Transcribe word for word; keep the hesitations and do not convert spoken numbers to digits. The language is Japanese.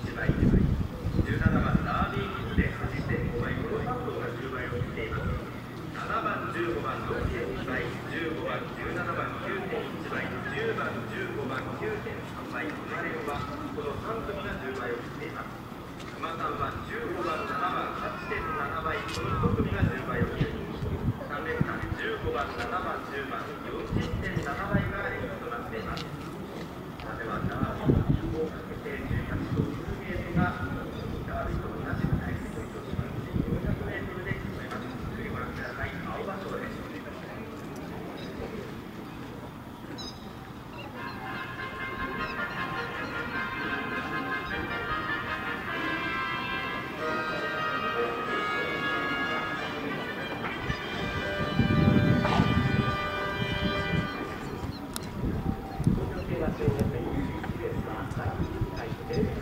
いちばい、じゅうななばんダービーキッズではちてんごばい、このさん頭がじゅうばいを切っています。ななばん、じゅうごばん、ろくてんにばい、じゅうごばん、じゅうななばん、きゅうてんいちばい、じゅうばん、じゅうごばん、きゅうてんさんばい、生まれはこのさん組がじゅうばいを切っています。馬さんはじゅうごばん、ななばん、はちてんななばい、このいち組がじゅうばいを切る。さん連単じゅうごばん、ななばん、じゅうばん、よんじゅってんななばいが演技となっています。さてはダービーをかけてじゅうはちときゅうゲートがダービーと同じく対決とします。よんひゃくメートルで競います。次ご覧ください。青葉賞です。東京競馬場のレースは第いち回テレビ